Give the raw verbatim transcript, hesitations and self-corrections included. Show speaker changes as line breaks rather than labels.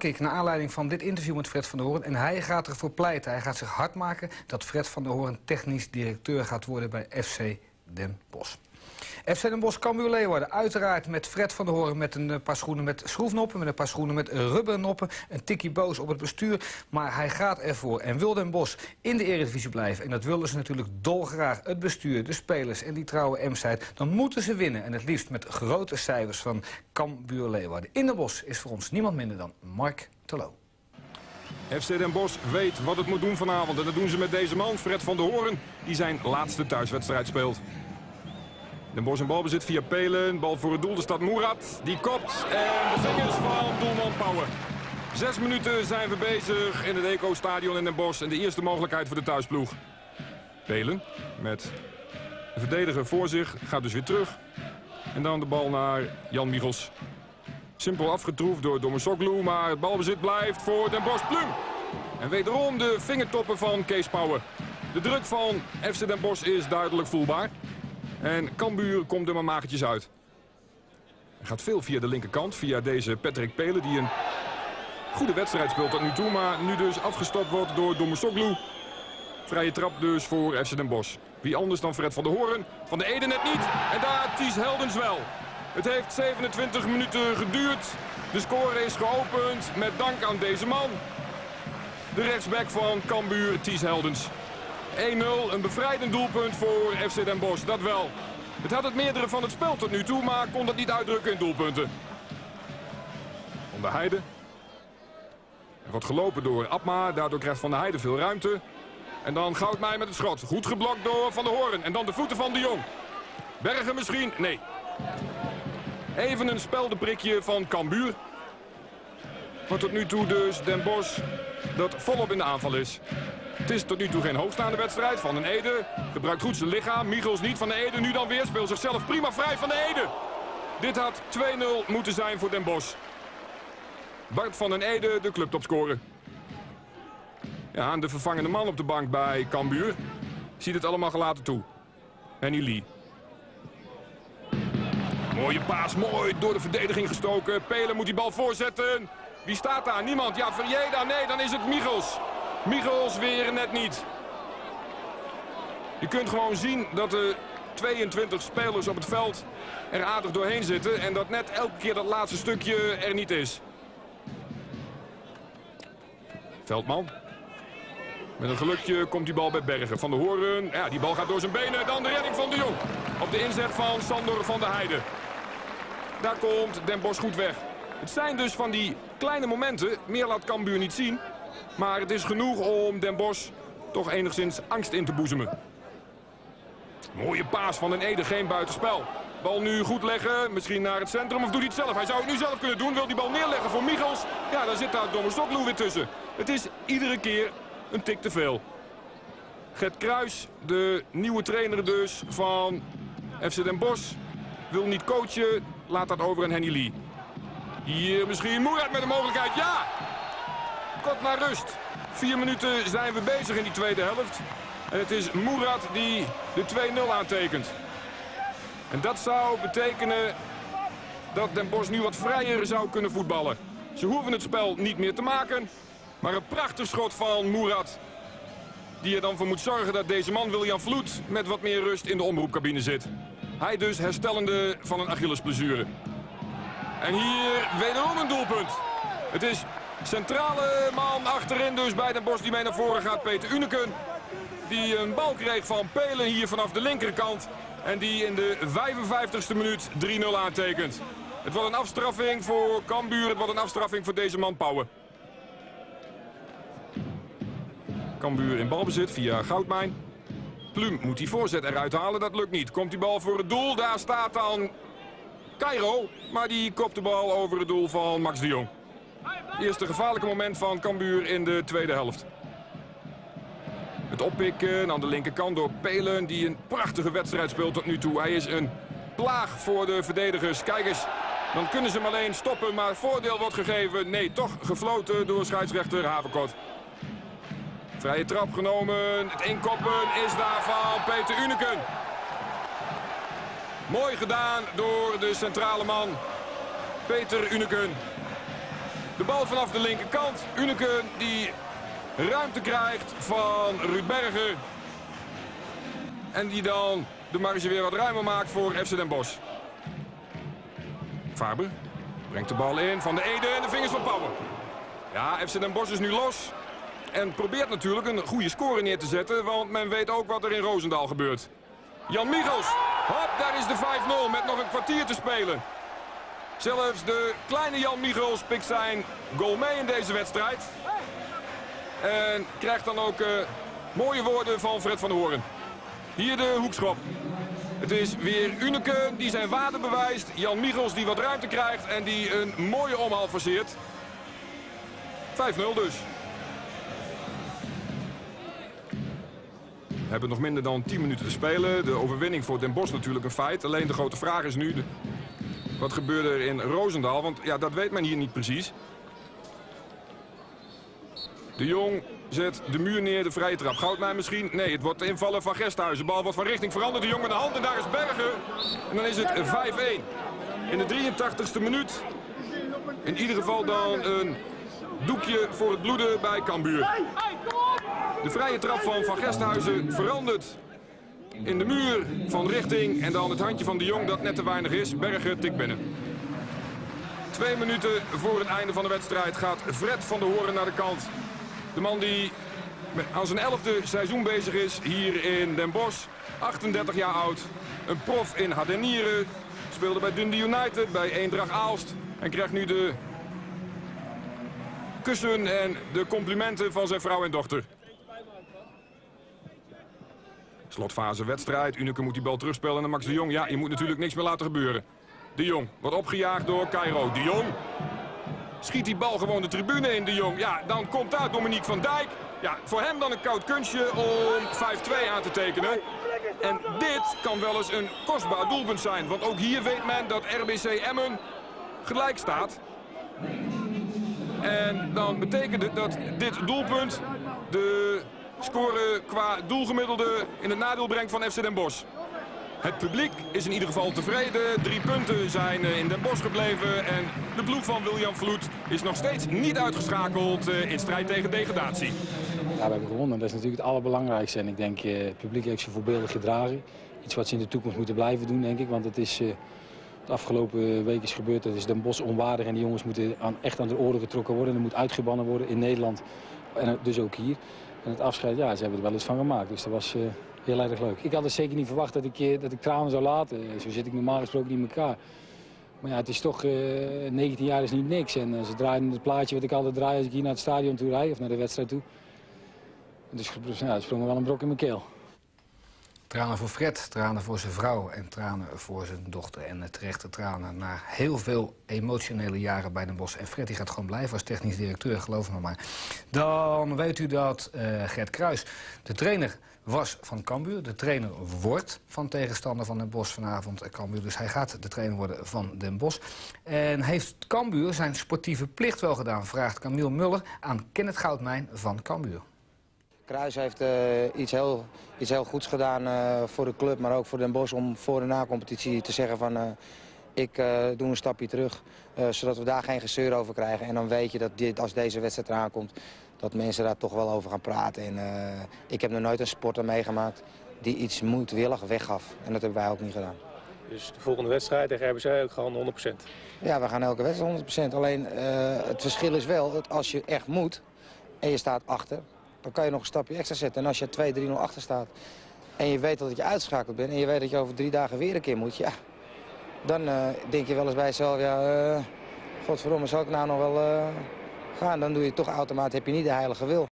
ik naar aanleiding van dit interview met Fred van der Hoorn. En hij gaat ervoor pleiten. Hij gaat zich hard maken dat Fred van der Hoorn technisch directeur gaat worden bij F C Den Bosch. F C Den Bosch Cambuur Leeuwarden. Uiteraard met Fred van der Hoorn met een paar schoenen met schroefnoppen. Met een paar schoenen met rubbernoppen. Een tikkie boos op het bestuur. Maar hij gaat ervoor. En wil Den Bosch in de Eredivisie blijven. En dat willen ze natuurlijk dolgraag. Het bestuur, de spelers en die trouwe M-site. Dan moeten ze winnen. En het liefst met grote cijfers van Cambuur Leeuwarden. In Den Bosch is voor ons niemand minder dan Mark Terlouw.
F C Den Bosch weet wat het moet doen vanavond. En dat doen ze met deze man, Fred van der Hoorn. Die zijn laatste thuiswedstrijd speelt. Den Bosch in balbezit via Pelen. Bal voor het doel. Er staat Murat. Die kopt. En de vingers van doelman Pauwen. Zes minuten zijn we bezig in het Eco-stadion in Den Bosch. En de eerste mogelijkheid voor de thuisploeg. Pelen met de verdediger voor zich. Gaat dus weer terug. En dan de bal naar Jan Michels. Simpel afgetroefd door Domosoglu. Maar het balbezit blijft voor Den Bosch. Plum. En wederom de vingertoppen van Kees Pauwen. De druk van F C Den Bosch is duidelijk voelbaar. En Cambuur komt er maar magertjes uit. Hij gaat veel via de linkerkant. Via deze Patrick Pelen die een goede wedstrijd speelt tot nu toe. Maar nu dus afgestopt wordt door Domosoglu. Vrije trap dus voor F C Den Bosch. Wie anders dan Fred van der Hoorn. Van de Ede net niet. En daar Ties Heldens wel. Het heeft zevenentwintig minuten geduurd. De score is geopend met dank aan deze man. De rechtsback van Cambuur, Ties Heldens. één nul, een bevrijdend doelpunt voor F C Den Bosch, dat wel. Het had het meerdere van het spel tot nu toe, maar kon dat niet uitdrukken in doelpunten. Van der Heijden. Er wordt gelopen door Abma, daardoor krijgt Van der Heijden veel ruimte. En dan Goudmij met het schot. Goed geblokt door Van der Hoorn. En dan de voeten van de Jong. Bergen misschien? Nee. Even een speldenprikje van Cambuur. Maar tot nu toe dus Den Bosch dat volop in de aanval is. Het is tot nu toe geen hoogstaande wedstrijd. Van den Ede gebruikt goed zijn lichaam. Michels niet. Van den Ede nu dan weer. Speelt zichzelf prima vrij. Van den Ede. Dit had twee nul moeten zijn voor Den Bosch. Bart van den Ede de clubtopscorer. Ja, de vervangende man op de bank bij Cambuur ziet het allemaal gelaten toe. Henny Lee. Mooie paas. Mooi door de verdediging gestoken. Pelen moet die bal voorzetten. Wie staat daar? Niemand. Ja, Verjeda. Nee, dan is het Michels. Michels weer net niet. Je kunt gewoon zien dat de tweeëntwintig spelers op het veld er aardig doorheen zitten. En dat net elke keer dat laatste stukje er niet is. Veldman. Met een gelukje komt die bal bij Bergen. Van der Hoorn. Ja, die bal gaat door zijn benen. Dan de redding van de Jong. Op de inzet van Sander van der Heijden. Daar komt Den Bosch goed weg. Het zijn dus van die kleine momenten. Meer laat Cambuur niet zien. Maar het is genoeg om Den Bosch toch enigszins angst in te boezemen. Mooie paas van den Ede, geen buitenspel. Bal nu goed leggen, misschien naar het centrum of doet hij het zelf? Hij zou het nu zelf kunnen doen, wil die bal neerleggen voor Michels. Ja, daar zit daar Domosoglu weer tussen. Het is iedere keer een tik te veel. Gert Kruis, de nieuwe trainer dus van F C Den Bosch, wil niet coachen, laat dat over aan Henny Lee. Hier misschien Murat met de mogelijkheid, ja! Kort naar rust. Vier minuten zijn we bezig in die tweede helft. En het is Murat die de twee nul aantekent. En dat zou betekenen dat Den Bosch nu wat vrijer zou kunnen voetballen. Ze hoeven het spel niet meer te maken. Maar een prachtig schot van Murat. Die er dan voor moet zorgen dat deze man William Vloed met wat meer rust in de omroepcabine zit. Hij dus herstellende van een Achillesblessure. En hier wederom een doelpunt. Het is centrale man achterin dus bij Den Bosch die mee naar voren gaat. Peter Uneken. Die een bal kreeg van Pelen hier vanaf de linkerkant. En die in de vijfenvijftigste minuut drie nul aantekent. Het wordt een afstraffing voor Cambuur. Het wordt een afstraffing voor deze man Pauwen. Cambuur in balbezit via Goudmijn. Plum moet die voorzet eruit halen. Dat lukt niet. Komt die bal voor het doel. Daar staat dan Cairo. Maar die kopt de bal over het doel van Max de Jong. Eerste gevaarlijke moment van Cambuur in de tweede helft. Het oppikken aan de linkerkant door Pelen, die een prachtige wedstrijd speelt tot nu toe. Hij is een plaag voor de verdedigers. Kijk eens, dan kunnen ze hem alleen stoppen, maar voordeel wordt gegeven. Nee, toch gefloten door scheidsrechter Haverkot. Vrije trap genomen. Het inkoppen is daar van Peter Uneken. Mooi gedaan door de centrale man Peter Uneken. De bal vanaf de linkerkant. Uneke die ruimte krijgt van Ruud Berger. En die dan de marge weer wat ruimer maakt voor F C Den Bosch. Faber brengt de bal in van de Ede en de vingers van Pauwen. Ja, F C Den Bosch is nu los. En probeert natuurlijk een goede score neer te zetten. Want men weet ook wat er in Roosendaal gebeurt. Jan Michels. Hop, daar is de vijf nul met nog een kwartier te spelen. Zelfs de kleine Jan Michels pikt zijn goal mee in deze wedstrijd. En krijgt dan ook uh, mooie woorden van Fred van der Hoorn. Hier de hoekschop. Het is weer Uneke die zijn waarde bewijst. Jan Michels die wat ruimte krijgt en die een mooie omhaal forceert. vijf nul dus. We hebben nog minder dan tien minuten te spelen. De overwinning voor Den Bosch natuurlijk een feit. Alleen de grote vraag is nu, de, wat gebeurde er in Roosendaal? Want ja, dat weet men hier niet precies. De Jong zet de muur neer, de vrije trap. Goudmijn misschien? Nee, het wordt invallen van Gesthuizen. De bal wordt van richting veranderd. De Jong met de hand en daar is Berger. En dan is het vijf één. In de drieëntachtigste minuut. In ieder geval dan een doekje voor het bloeden bij Cambuur. De vrije trap van Van Gesthuizen verandert in de muur van richting. En dan het handje van de Jong dat net te weinig is. Berger tikt binnen. Twee minuten voor het einde van de wedstrijd gaat Fred van der Hoorn naar de kant. De man die aan zijn elfde seizoen bezig is hier in Den Bosch. achtendertig jaar oud. Een prof in Hardenieren. Speelde bij Dundee United, bij Eendracht Aalst. En krijgt nu de kussen en de complimenten van zijn vrouw en dochter. Slotfase wedstrijd. Uneke moet die bal terugspelen naar Max de Jong. Ja, je moet natuurlijk niks meer laten gebeuren. De Jong wordt opgejaagd door Cairo. De Jong schiet die bal gewoon de tribune in, De Jong. Ja, dan komt daar Dominique van Dijk. Ja, voor hem dan een koud kunstje om vijf twee aan te tekenen. En dit kan wel eens een kostbaar doelpunt zijn. Want ook hier weet men dat R B C Emmen gelijk staat. En dan betekent het dat dit doelpunt de score qua doelgemiddelde in het nadeel brengt van F C Den Bosch. Het publiek is in ieder geval tevreden. Drie punten zijn in Den Bosch gebleven. En de ploeg van William Vloed is nog steeds niet uitgeschakeld in strijd tegen degradatie.
Ja, we hebben gewonnen. Dat is natuurlijk het allerbelangrijkste. En ik denk, het publiek heeft zich voorbeeldig gedragen. Iets wat ze in de toekomst moeten blijven doen, denk ik. Want het is de afgelopen week is gebeurd. Dat is Den Bosch onwaardig. En die jongens moeten aan, echt aan de oren getrokken worden. Er moet uitgebannen worden in Nederland. En dus ook hier. En het afscheid, ja, ze hebben er wel iets van gemaakt. Dus dat was uh, heel erg leuk. Ik had het zeker niet verwacht dat ik, uh, dat ik tranen zou laten. Zo zit ik normaal gesproken niet in elkaar. Maar ja, het is toch, uh, negentien jaar is niet niks. En uh, ze draaien het plaatje wat ik altijd draai als ik hier naar het stadion toe rijd. Of naar de wedstrijd toe. Dus ja, het sprong wel een brok in mijn keel.
Tranen voor Fred, tranen voor zijn vrouw en tranen voor zijn dochter. En terechte tranen na heel veel emotionele jaren bij Den Bosch. En Fred die gaat gewoon blijven als technisch directeur, geloof me maar. Dan weet u dat uh, Gert Kruis, de trainer was van Cambuur. De trainer wordt van tegenstander van Den Bosch vanavond Cambuur. Dus hij gaat de trainer worden van Den Bosch. En heeft Cambuur zijn sportieve plicht wel gedaan, vraagt Camille Muller aan Kenneth Goudmijn van Cambuur.
Kruis heeft uh, iets, heel, iets heel goeds gedaan uh, voor de club, maar ook voor Den Bosch om voor de na-competitie te zeggen van uh, ik uh, doe een stapje terug, uh, zodat we daar geen gezeur over krijgen. En dan weet je dat dit, als deze wedstrijd eraan komt, dat mensen daar toch wel over gaan praten. En, uh, ik heb nog nooit een sporter meegemaakt die iets moedwillig weggaf. En dat hebben wij ook niet gedaan.
Dus de volgende wedstrijd tegen R B C ook gewoon honderd procent?
Ja, we gaan elke wedstrijd honderd procent. Alleen uh, het verschil is wel dat als je echt moet en je staat achter, dan kan je nog een stapje extra zetten. En als je twee drie nul achter staat en je weet dat je uitgeschakeld bent en je weet dat je over drie dagen weer een keer moet, ja, dan uh, denk je wel eens bij jezelf, ja, uh, godverdomme, zal ik nou nog wel uh, gaan? Dan doe je toch automatisch, heb je niet de heilige wil.